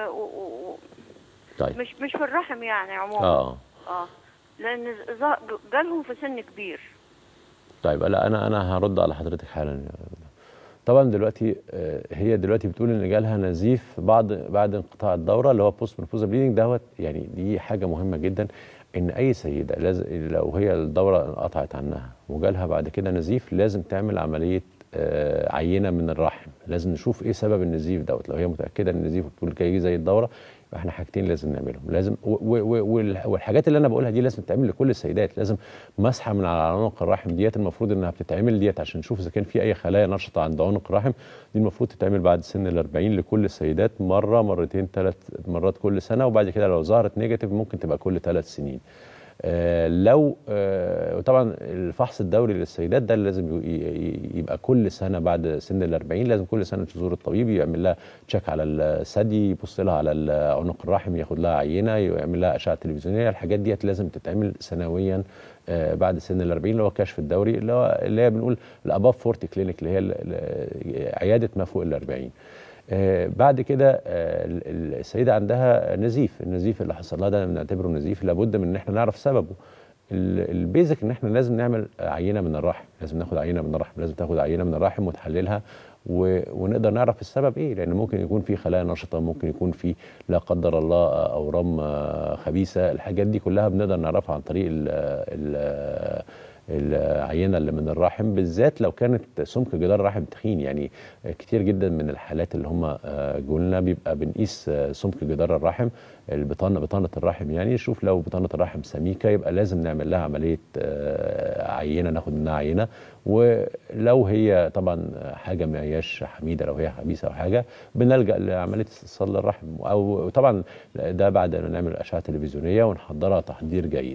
طيب. مش في الرحم يعني عموما. لان جالهم في سن كبير. طيب لا انا هرد على حضرتك حالا. طبعا دلوقتي هي دلوقتي بتقول ان جالها نزيف بعد انقطاع الدوره اللي هو بوست منوبوزال بليدنج دوت. يعني دي حاجه مهمه جدا ان اي سيده لازم لو هي الدوره انقطعت عنها وجالها بعد كده نزيف لازم تعمل عمليه عينه من الرحم. لازم نشوف ايه سبب النزيف دوت. لو هي متاكده ان النزيف بتقول جاي زي الدوره احنا حاجتين لازم نعملهم. لازم والحاجات اللي انا بقولها دي لازم تتعمل لكل السيدات. لازم مسحه من على عنق الرحم ديت المفروض انها بتتعمل ديت عشان نشوف اذا كان في اي خلايا نشطه عند عنق الرحم. دي المفروض تتعمل بعد سن ال40 لكل السيدات، مره مرتين 3 مرات كل سنه، وبعد كده لو ظهرت نيجاتيف ممكن تبقى كل 3 سنين. لو طبعا الفحص الدوري للسيدات ده لازم يبقى كل سنه بعد سن ال40. لازم كل سنه تزور الطبيب يعمل لها تشيك على الثدي، يبص لها على عنق الرحم، ياخد لها عينه، يعمل لها اشعه تلفزيونيه. الحاجات ديت لازم تتعمل سنويا بعد سن ال40 اللي هو الكشف الدوري اللي هي بنقول الاباف 40 كلينيك اللي هي عياده ما فوق ال40. بعد كده السيده عندها نزيف. النزيف اللي حصل لها ده بنعتبره نزيف لابد من ان احنا نعرف سببه. البيزك ان احنا لازم نعمل عينه من الرحم، لازم ناخد عينه من الرحم، لازم تاخد عينه من الرحم وتحللها ونقدر نعرف السبب ايه. لان ممكن يكون في خلايا نشطه، ممكن يكون في لا قدر الله اورام خبيثه. الحاجات دي كلها بنقدر نعرفها عن طريق العينه اللي من الرحم، بالذات لو كانت سمك جدار الرحم تخين. يعني كتير جدا من الحالات اللي هم جولنا بيبقى بنقيس سمك جدار الرحم، بطانه الرحم. يعني نشوف لو بطانه الرحم سميكه يبقى لازم نعمل لها عمليه عينه، ناخد منها عينه. ولو هي طبعا حاجه ما هياش حميده، لو هي خبيثه او حاجه بنلجا لعمليه استئصال الرحم. او طبعا ده بعد ما نعمل اشعه تلفزيونيه ونحضرها تحضير جيد.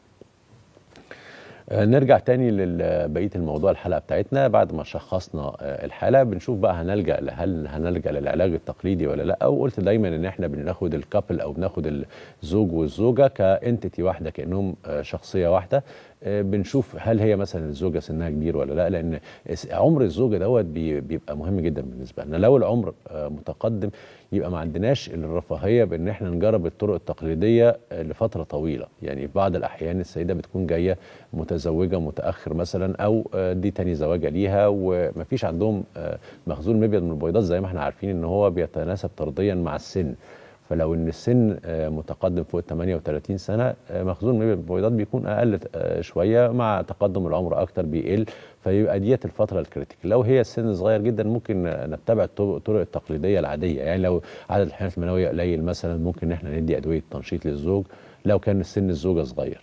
نرجع تاني لبقيه الموضوع الحلقه بتاعتنا. بعد ما شخصنا الحاله بنشوف بقى هل هنلجا للعلاج التقليدي ولا لا. او قلت دايما ان احنا بناخد الكابل او بناخد الزوج والزوجه كانتيتي واحده، كانهم شخصيه واحده. بنشوف هل هي مثلا الزوجه سنها كبير ولا لا، لان عمر الزوجه دوت بيبقى مهم جدا بالنسبه لنا. لو العمر متقدم يبقى ما عندناش الرفاهيه بان احنا نجرب الطرق التقليديه لفتره طويله. يعني في بعض الاحيان السيده بتكون جايه متزوجه متاخر مثلا، او دي تاني زواجه ليها ومفيش عندهم مخزون مبيض من البويضات زي ما احنا عارفين ان هو بيتناسب طرديا مع السن. فلو ان السن متقدم فوق 38 سنه مخزون مبيض البويضات بيكون اقل شويه، مع تقدم العمر اكتر بيقل، فيبقى ديت الفتره الكريتيكال. لو هي السن صغير جدا ممكن نتبع الطرق التقليديه العاديه. يعني لو عدد الحملات المنويه قليل مثلا ممكن ان احنا ندي ادويه تنشيط للزوج لو كان سن الزوجه صغير.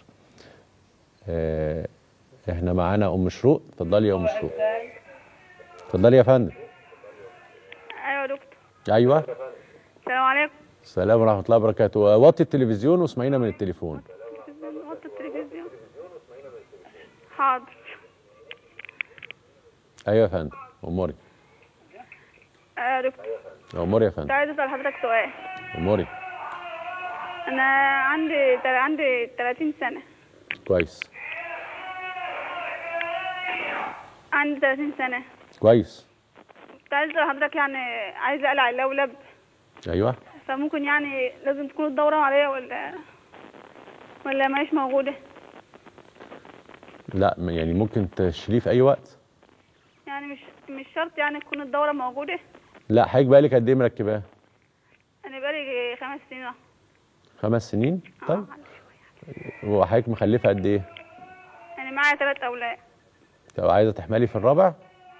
احنا معانا ام شروق. اتفضلي يا ام شروق. اتفضلي يا فندم. ايوه يا دكتور. ايوه. السلام عليكم. السلام ورحمه الله وبركاته. وطي التلفزيون واسمعينا من التليفون. وطي التلفزيون. حاضر. ايوه يا فندم اموري. يا دكتور. اموري يا فندم. كنت عايز اسال حضرتك سؤال. اموري. انا عندي 30 سنه. كويس. عندي 30 سنه. كويس. كنت عايز اسال حضرتك يعني عايزه اقلع اللولب. ايوه. فممكن يعني لازم تكون الدوره عليا ولا ماهيش موجوده؟ لا يعني ممكن تشيليه في اي وقت. يعني مش شرط يعني تكون الدوره موجوده. لا حضرتك بقالك قد ايه مركباها؟ انا بقالي 5 سنين. 5 سنين؟ طيب. وحضرتك مخلفه قد ايه؟ انا معايا 3 اولاد. طب عايزه تحملي في الرابع؟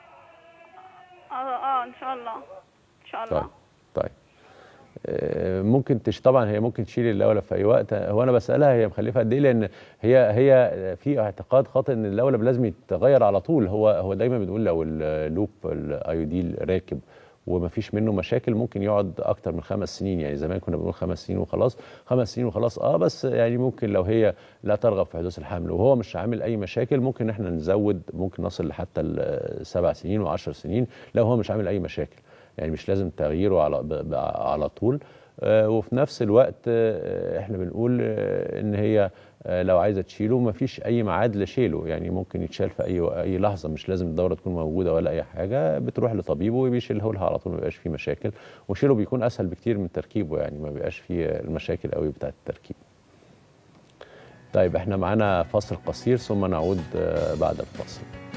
ان شاء الله ان شاء الله. طيب ممكن طبعا هي ممكن تشيل اللولب في اي وقت. هو انا بسالها هي مخلفه قد ايه، لان هي في اعتقاد خاطئ ان اللولب لازم يتغير على طول. هو دايما بنقول لو اللوب الايوديل راكب ومفيش منه مشاكل ممكن يقعد اكتر من 5 سنين. يعني زمان كنا بنقول 5 سنين وخلاص، 5 سنين وخلاص. بس يعني ممكن لو هي لا ترغب في حدوث الحمل وهو مش عامل اي مشاكل ممكن احنا نزود، ممكن نصل لحتى 7 سنين و10 سنين لو هو مش عامل اي مشاكل. يعني مش لازم تغييره على طول. وفي نفس الوقت احنا بنقول ان هي لو عايزه تشيله مفيش اي ميعاد لشيله، يعني ممكن يتشال في اي لحظه، مش لازم الدوره تكون موجوده ولا اي حاجه. بتروح لطبيبه وبيشيله لها على طول، ما بيبقاش فيه مشاكل. وشيله بيكون اسهل بكتير من تركيبه، يعني ما بيبقاش فيه المشاكل قوي بتاعه التركيب. طيب احنا معانا فاصل قصير ثم نعود بعد الفاصل.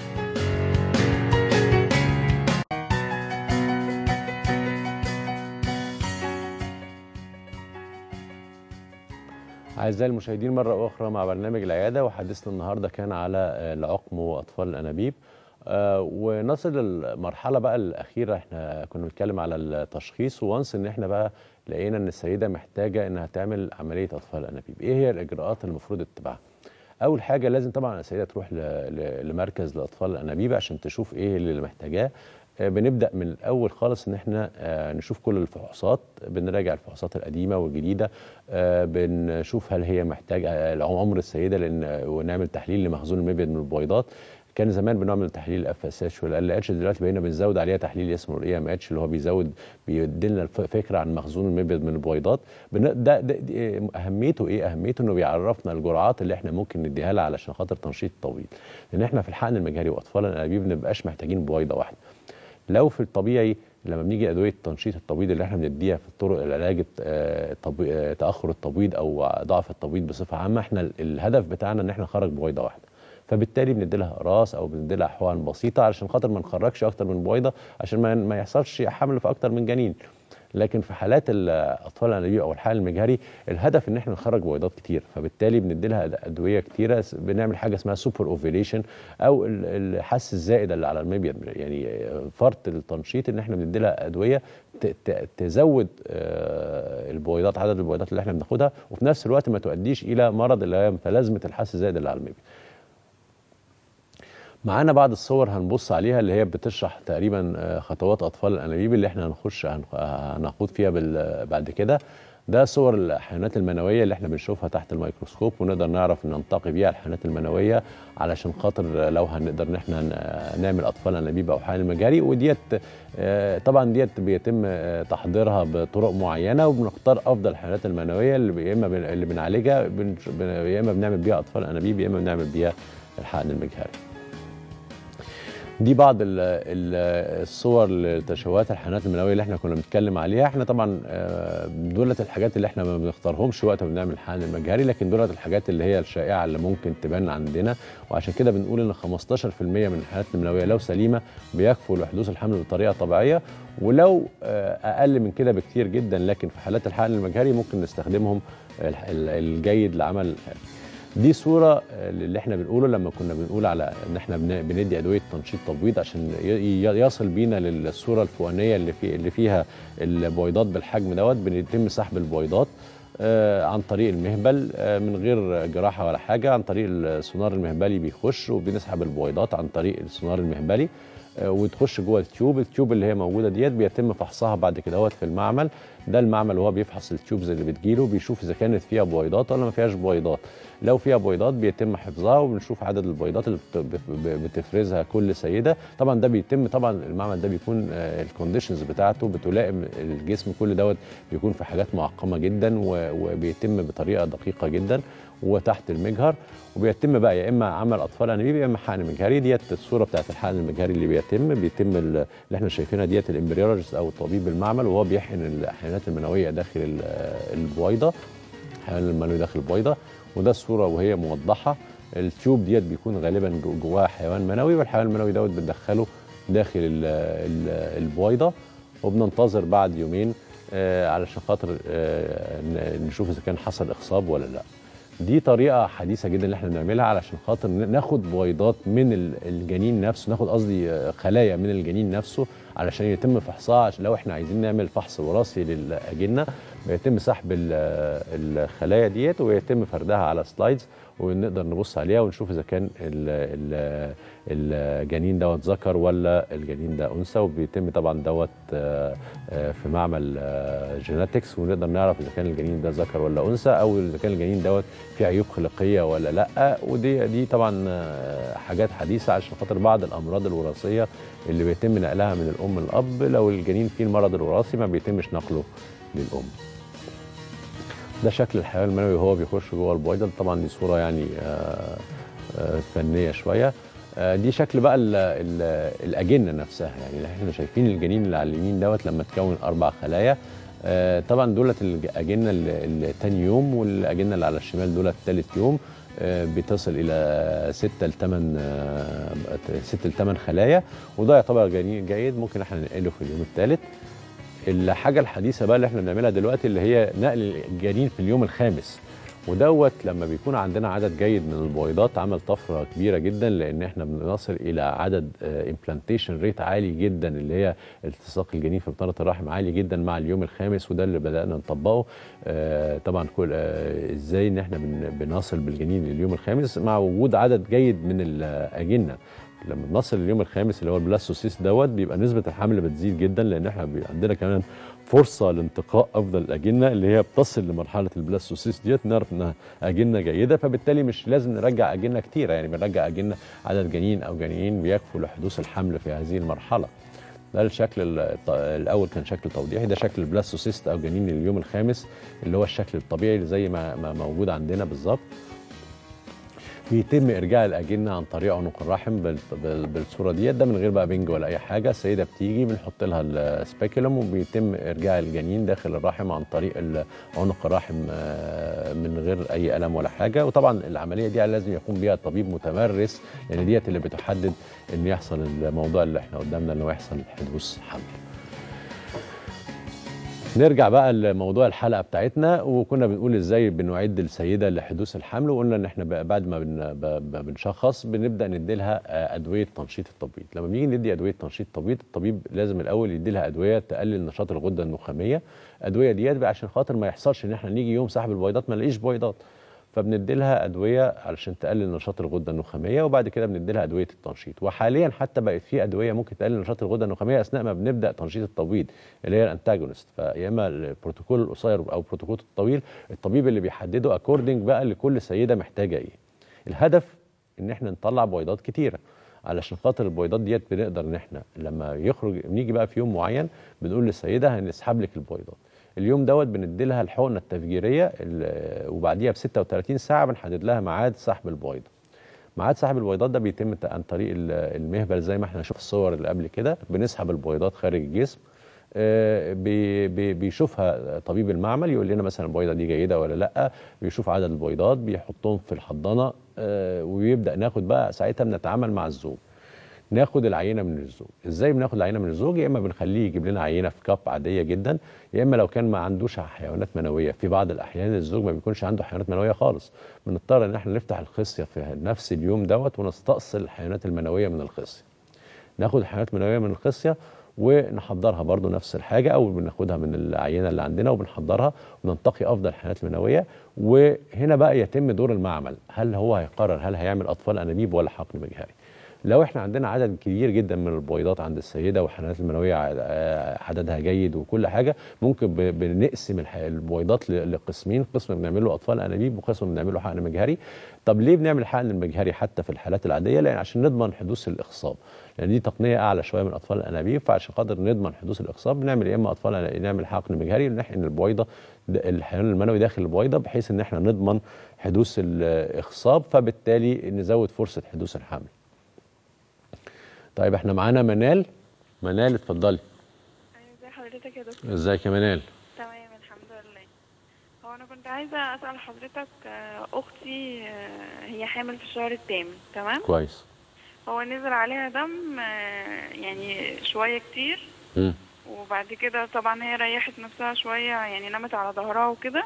أعزائي المشاهدين مرة أخرى مع برنامج العيادة، وحديثنا النهاردة كان على العقم وأطفال الأنابيب. ونصل للمرحلة بقى الأخيرة، احنا كنا بنتكلم على التشخيص، وانس إن احنا بقى لقينا إن السيدة محتاجة إنها تعمل عملية أطفال الأنابيب. إيه هي الإجراءات المفروض اتباعها؟ أول حاجة لازم طبعا السيدة تروح لمركز لأطفال الأنابيب عشان تشوف إيه اللي محتاجاه. بنبدأ من الأول خالص إن احنا نشوف كل الفحوصات، بنراجع الفحوصات القديمة والجديدة، بنشوف هل هي محتاجة عمر السيدة، ونعمل تحليل لمخزون المبيض من البويضات. كان زمان بنعمل تحليل الاف اس اتش والال اتش، دلوقتي بقينا بنزود عليها تحليل اسمه الاي ام اتش اللي هو بيدينا فكره عن مخزون المبيض من البويضات. ده اهميته ايه؟ اهميته انه بيعرفنا الجرعات اللي احنا ممكن نديها لها علشان خاطر تنشيط التبويض، لان احنا في الحقن المجهري واطفال الانابيب ما بنبقاش محتاجين بويضه واحده. لو في الطبيعي لما بنيجي ادويه تنشيط التبويض اللي احنا بنديها في طرق العلاج تاخر التبويض او ضعف التبويض بصفه عامه، احنا الهدف بتاعنا ان احنا نخرج بويضه واحده، فبالتالي بندي لها اقراص او بندي لها حقن بسيطه علشان خاطر ما نخرجش اكتر من بويضه، عشان ما يحصلش حمل في اكتر من جنين. لكن في حالات الاطفال الانابيب او الحقن المجهري الهدف ان احنا نخرج بويضات كتير، فبالتالي بندي لها ادويه كتيره. بنعمل حاجه اسمها سوبر اوفيليشن او الحس الزائد اللي على المبيض، يعني فرط التنشيط، ان احنا بندي لها ادويه تزود البويضات، عدد البويضات اللي احنا بناخدها، وفي نفس الوقت ما تؤديش الى مرض اللي هي متلازمه الحس الزائد اللي على المبيض. معانا بعض الصور هنبص عليها اللي هي بتشرح تقريبا خطوات اطفال الانابيب اللي احنا هنخوض فيها بعد كده. ده صور الحيوانات المنويه اللي احنا بنشوفها تحت الميكروسكوب، ونقدر نعرف ننتقي بيها الحيوانات المنويه علشان خاطر لو هنقدر ان احنا نعمل اطفال انابيب او حقن مجهري. وديت طبعا ديت بيتم تحضيرها بطرق معينه، وبنختار افضل الحيوانات المنويه اللي يا اما اللي بنعالجها يا اما بنعمل بيها اطفال انابيب يا اما بنعمل بيها الحقن المجهري. دي بعض الصور لتشوهات الحيوانات المنويه اللي احنا كنا بنتكلم عليها. احنا طبعا دولت الحاجات اللي احنا ما بنختارهمش وقت ما بنعمل الحقن المجهري، لكن دولت الحاجات اللي هي الشائعه اللي ممكن تبان عندنا، وعشان كده بنقول ان 15% من الحيوانات المنويه لو سليمه بيكفوا لحدوث الحمل بطريقه طبيعيه، ولو اقل من كده بكتير جدا. لكن في حالات الحقن المجهري ممكن نستخدمهم الجيد لعمل الحقن. دي صورة اللي احنا بنقوله لما كنا بنقول على ان احنا بندي ادوية تنشيط تبويض عشان يصل بينا للصورة الفوقانية اللي فيها البويضات بالحجم دوت. بنتم سحب البويضات عن طريق المهبل من غير جراحة ولا حاجة، عن طريق السونار المهبلي بيخش وبنسحب البويضات عن طريق السونار المهبلي وتخش جوه التيوب اللي هي موجوده ديت. بيتم فحصها بعد كده في المعمل. ده المعمل وهو بيفحص التيوبز اللي بتجيله، بيشوف اذا كانت فيها بويضات ولا ما فيهاش بويضات. لو فيها بويضات بيتم حفظها، وبنشوف عدد البويضات اللي بتفرزها كل سيده. طبعا ده بيتم، طبعا المعمل ده بيكون الكونديشنز بتاعته بتلائم الجسم، كل دوت بيكون في حاجات معقمه جدا وبيتم بطريقه دقيقه جدا وتحت المجهر. وبيتم بقى يا اما عمل اطفال انابيب يا اما حقن مجهري. ديت الصوره بتاعت الحقن المجهري اللي بيتم اللي احنا شايفينها ديت الامبريولوجيست او طبيب المعمل وهو بيحقن الحيوانات المنويه داخل البويضه، الحيوان المنوي داخل البويضه. وده الصوره وهي موضحه. التيوب ديت بيكون غالبا جواها حيوان منوي، والحيوان المنوي دوت بندخله داخل البويضه، وبننتظر بعد يومين علشان خاطر نشوف اذا كان حصل اخصاب ولا لا. دي طريقه حديثه جدا اللي احنا بنعملها علشان خاطر ناخد بويضات من الجنين نفسه، ناخد قصدي خلايا من الجنين نفسه علشان يتم فحصها. عشان لو احنا عايزين نعمل فحص وراثي للاجنه بيتم سحب الخلايا ديت ويتم فردها على سلايدز ونقدر نبص عليها ونشوف اذا كان الجنين دوت ذكر ولا الجنين ده انثى، وبيتم طبعا دوت في معمل جيناتكس، ونقدر نعرف اذا كان الجنين ده ذكر ولا انثى او اذا كان الجنين دوت فيه عيوب خلقيه ولا لا. ودي طبعا حاجات حديثه عشان خاطر بعض الامراض الوراثيه اللي بيتم نقلها من الام للاب، لو الجنين فيه المرض الوراثي ما بيتمش نقله للام. ده شكل الحيوان المنوي وهو بيخش جوه البويضه. طبعا دي صوره يعني فنيه شويه. دي شكل بقى الاجنه نفسها، يعني احنا شايفين الجنين اللي على اليمين دوت لما تكون 4 خلايا. طبعا دولت الاجنه الثاني يوم، والاجنه اللي على الشمال دولت ثالث يوم. بتصل الى 6 ل 8 خلايا، وده يعتبر جنين جيد ممكن احنا ننقله في اليوم الثالث. الحاجه الحديثه بقى اللي احنا بنعملها دلوقتي اللي هي نقل الجنين في اليوم الخامس، ودوت لما بيكون عندنا عدد جيد من البويضات عمل طفره كبيره جدا، لان احنا بنصل الى عدد امبلانتيشن ريت عالي جدا، اللي هي التصاق الجنين في بطانه الرحم عالي جدا مع اليوم الخامس، وده اللي بدانا نطبقه. طبعا كل ازاي ان احنا بنصل بالجنين لليوم الخامس مع وجود عدد جيد من الاجنه. لما بنصل اليوم الخامس اللي هو البلاستوسيست دوت بيبقى نسبه الحمل بتزيد جدا، لان احنا بيبقى عندنا كمان فرصه لانتقاء افضل الاجنه اللي هي بتصل لمرحله البلاستوسيست ديت، نعرف انها اجنه جيده، فبالتالي مش لازم نرجع اجنه كتيره، يعني بنرجع اجنه عدد جنين او جنينين بيكفوا لحدوث الحمل في هذه المرحله. ده الشكل الاول كان شكل توضيحي، ده شكل البلاستوسيست او جنين اليوم الخامس اللي هو الشكل الطبيعي زي ما موجود عندنا بالظبط. بيتم ارجاع الاجنه عن طريق عنق الرحم بالصوره ديت، ده من غير بقى بنج ولا اي حاجه. السيده بتيجي بنحط لها السبيكولم وبيتم ارجاع الجنين داخل الرحم عن طريق عنق الرحم من غير اي الم ولا حاجه. وطبعا العمليه دي لازم يقوم بها طبيب متمرس، لان يعني ديت اللي بتحدد ان يحصل الموضوع اللي احنا قدامنا انه يحصل حدوث حمل. نرجع بقى لموضوع الحلقه بتاعتنا، وكنا بنقول ازاي بنعد السيده لحدوث الحمل، وقلنا ان احنا بعد ما بنشخص بنبدا ندي لها ادويه تنشيط التبويض. لما بنيجي ندي ادويه تنشيط التبويض، الطبيب لازم الاول يدي لها ادويه تقلل نشاط الغده النخاميه. ادويه ديت عشان خاطر ما يحصلش ان احنا نيجي يوم سحب البويضات ما نلاقيش بويضات، فبندي لها ادويه علشان تقلل نشاط الغده النخاميه، وبعد كده بندي لها ادويه التنشيط. وحاليا حتى بقت في ادويه ممكن تقلل نشاط الغده النخاميه اثناء ما بنبدا تنشيط التبويض اللي هي الانتاجونست. فيا اما البروتوكول القصير او البروتوكول الطويل، الطبيب اللي بيحدده اكوردنج بقى لكل سيده محتاجه ايه. الهدف ان احنا نطلع بويضات كتيره، علشان خاطر البويضات ديت بنقدر ان احنا لما يخرج نيجي بقى في يوم معين بنقول للسيده هنسحب لك البويضات. اليوم دوت بندي لها الحقنه التفجيريه، وبعديها ب 36 ساعه بنحدد لها ميعاد سحب البويضه. ميعاد سحب البويضات ده بيتم عن طريق المهبل زي ما احنا نشوف الصور اللي قبل كده. بنسحب البويضات خارج الجسم، بيشوفها طبيب المعمل يقول لنا مثلا البويضه دي جيده ولا لا، بيشوف عدد البويضات، بيحطهم في الحضانه، ويبدا ناخد بقى ساعتها بنتعامل مع الزوج. ناخد العينه من الزوج. ازاي بناخد العينه من الزوج؟ يا اما بنخليه يجيب لنا عينه في كاب عاديه جدا، يا اما لو كان ما عندوش حيوانات منويه. في بعض الاحيان الزوج ما بيكونش عنده حيوانات منويه خالص، بنضطر ان احنا نفتح الخصيه في نفس اليوم دوت ونستأصل الحيوانات المنويه من الخصيه. ناخد الحيوانات المنويه من الخصيه ونحضرها برضو نفس الحاجه، او بناخدها من العينه اللي عندنا وبنحضرها وننتقي افضل الحيوانات المنويه. وهنا بقى يتم دور المعمل، هل هو هيقرر هل هيعمل اطفال انابيب ولا حقن مجهري. لو احنا عندنا عدد كبير جدا من البويضات عند السيده والحيوانات المنويه عددها جيد وكل حاجه، ممكن بنقسم البويضات لقسمين، قسم بنعمله اطفال انابيب وقسم بنعمله حقن مجهري. طب ليه بنعمل الحقن المجهري حتى في الحالات العاديه؟ لان عشان نضمن حدوث الاخصاب، لان دي تقنيه اعلى شويه من اطفال الانابيب، فعشان خاطر نضمن حدوث الاخصاب بنعمل يا اما نعمل حقن مجهري نحقن البويضه الحيوان المنوي داخل البويضه بحيث ان احنا نضمن حدوث الاخصاب، فبالتالي نزود فرصه حدوث الحمل. طيب احنا معانا منال. منال اتفضلي. ازي حضرتك يا دكتور؟ ازيك يا منال؟ تمام الحمد لله. هو انا كنت عايزه اسال حضرتك، اختي هي حامل في الشهر الثامن، تمام؟ كويس. هو نزل عليها دم يعني شويه كتير، وبعد كده طبعا هي ريحت نفسها شويه، يعني نامت على ظهرها وكده،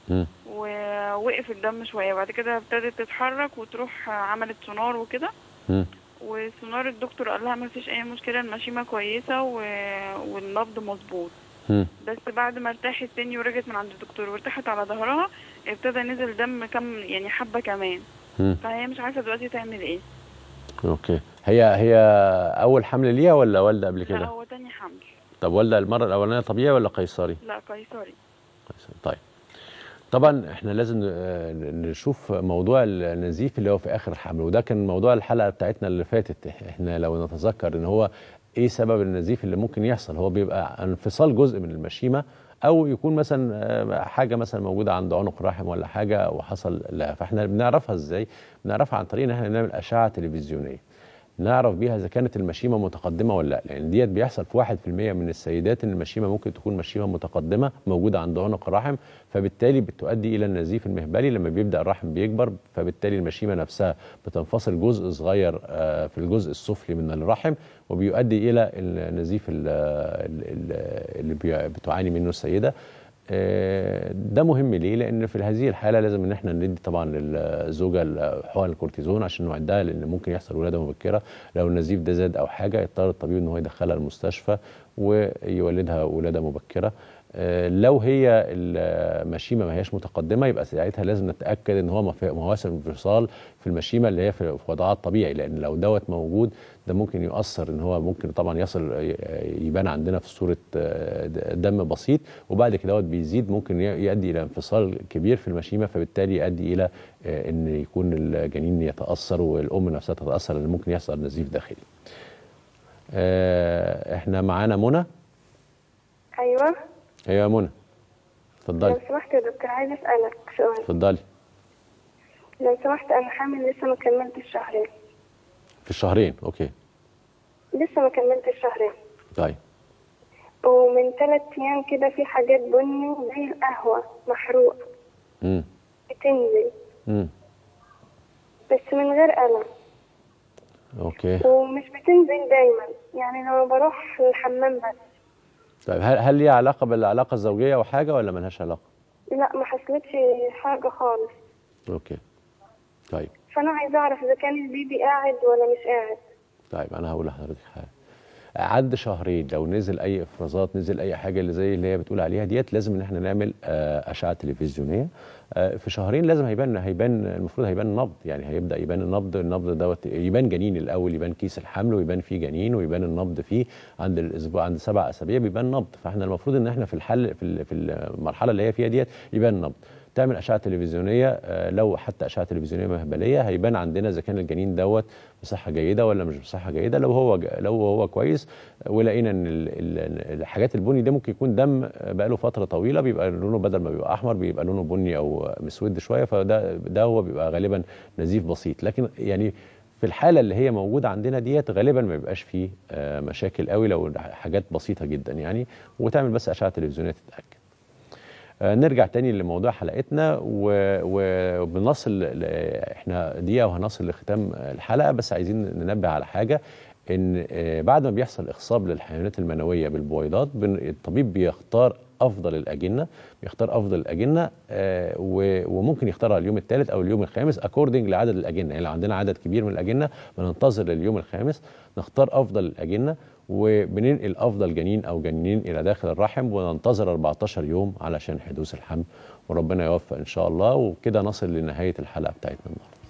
ووقف الدم شويه، بعد كده ابتدت تتحرك وتروح عملت سونار وكده، وسونار الدكتور قال لها ما فيش اي مشكله، المشيمه كويسه والنبض مظبوط. بس بعد ما ارتاحت تاني ورجعت من عند الدكتور وارتاحت على ظهرها ابتدى نزل دم كم يعني حبه كمان. فهي مش عارفه دلوقتي تعمل ايه. اوكي. هي اول حمل ليها ولا والده قبل كده؟ لا هو تاني حمل. طب والده المره الاولانيه طبيعي ولا قيصري؟ لا قيصري. طيب طبعا احنا لازم نشوف موضوع النزيف اللي هو في اخر الحمل، وده كان موضوع الحلقه بتاعتنا اللي فاتت. احنا لو نتذكر ان هو ايه سبب النزيف اللي ممكن يحصل، هو بيبقى انفصال جزء من المشيمه، او يكون مثلا حاجه مثلا موجوده عند عنق رحم ولا حاجه وحصل لها. فاحنا بنعرفها ازاي؟ بنعرفها عن طريق ان احنا نعمل اشعه تلفزيونيه نعرف بيها اذا كانت المشيمه متقدمه ولا لا، لان ديت بيحصل في 1% من السيدات ان المشيمه ممكن تكون مشيمه متقدمه موجوده عند عنق الرحم، فبالتالي بتؤدي الى النزيف المهبلي. لما بيبدا الرحم بيكبر فبالتالي المشيمه نفسها بتنفصل جزء صغير في الجزء السفلي من الرحم، وبيؤدي الى النزيف اللي بتعاني منه السيده. ده مهم ليه؟ لان في هذه الحاله لازم ان احنا ندي طبعا للزوجه حقن الكورتيزون عشان نعدها، لان ممكن يحصل ولاده مبكره. لو النزيف ده زاد او حاجه يضطر الطبيب ان هو يدخلها المستشفى ويولدها ولاده مبكره. لو هي المشيمه ما هياش متقدمه يبقى ساعتها لازم نتاكد ان هو مواسم انفصال في المشيمه اللي هي في وضعها الطبيعي، لان لو دوت موجود ده ممكن يؤثر ان هو ممكن طبعا يبان عندنا في صوره دم بسيط، وبعد كده دوت بيزيد ممكن يؤدي الى انفصال كبير في المشيمه، فبالتالي يؤدي الى ان يكون الجنين يتاثر والام نفسها تتاثر، لان ممكن يحصل نزيف داخلي. احنا معانا منى. ايوه يا منى اتفضلي. لو سمحت يا دكتور عايزه اسالك سؤال. اتفضلي. لو سمحت انا حامل لسه ما كملتش شهرين. في الشهرين؟ اوكي. لسه ما كملتش شهرين. طيب. ومن 3 ايام كده في حاجات بني زي القهوه محروق بتنزل بس من غير ألم. اوكي. ومش بتنزل دايما، يعني لما بروح الحمام بس. طيب هل ليها علاقه بالعلاقه الزوجيه او حاجه ولا ملهاش علاقه؟ لا ما حصلتش حاجه خالص. اوكي. طيب. فانا عايزه اعرف اذا كان البيبي قاعد ولا مش قاعد. طيب انا هقول لحضرتك حاجه. عد شهرين لو نزل اي افرازات، نزل اي حاجه اللي زي اللي هي بتقول عليها ديت، لازم ان احنا نعمل اشعه تلفزيونيه. في شهرين لازم هيبان المفروض هيبان النبض، يعني هيبدا يبان النبض دوت، يبان جنين الاول، يبان كيس الحمل ويبان فيه جنين ويبان النبض فيه عند الاسبوع، عند 7 اسابيع بيبان نبض. فاحنا المفروض ان احنا في المرحله اللي هي فيها ديت يبان النبض. تعمل اشعه تلفزيونيه، لو حتى اشعه تلفزيونيه مهبليه هيبان عندنا اذا كان الجنين دوت بصحه جيده ولا مش بصحه جيده. لو هو كويس ولقينا ان الحاجات البني ده ممكن يكون دم بقاله فتره طويله، بيبقى لونه بدل ما بيبقى احمر بيبقى لونه بني او مسود شويه، فده هو بيبقى غالبا نزيف بسيط. لكن يعني في الحاله اللي هي موجوده عندنا ديت غالبا ما بيبقاش فيه مشاكل قوي، لو حاجات بسيطه جدا يعني، وتعمل بس اشعه تلفزيونيه تتاكد. نرجع تاني لموضوع حلقتنا وبنصل احنا دقيقه وهنصل لختام الحلقه، بس عايزين ننبه على حاجه، ان بعد ما بيحصل اخصاب للحيوانات المنويه بالبويضات الطبيب بيختار افضل الاجنه، وممكن يختارها اليوم الثالث او اليوم الخامس اكوردنج لعدد الاجنه. يعني لو عندنا عدد كبير من الاجنه بننتظر لليوم الخامس نختار افضل الاجنه، وبننقل افضل جنين او جنينين الى داخل الرحم، وننتظر 14 يوم علشان حدوث الحمل، وربنا يوفق ان شاء الله. وكده نصل لنهايه الحلقه بتاعتنا النهارده.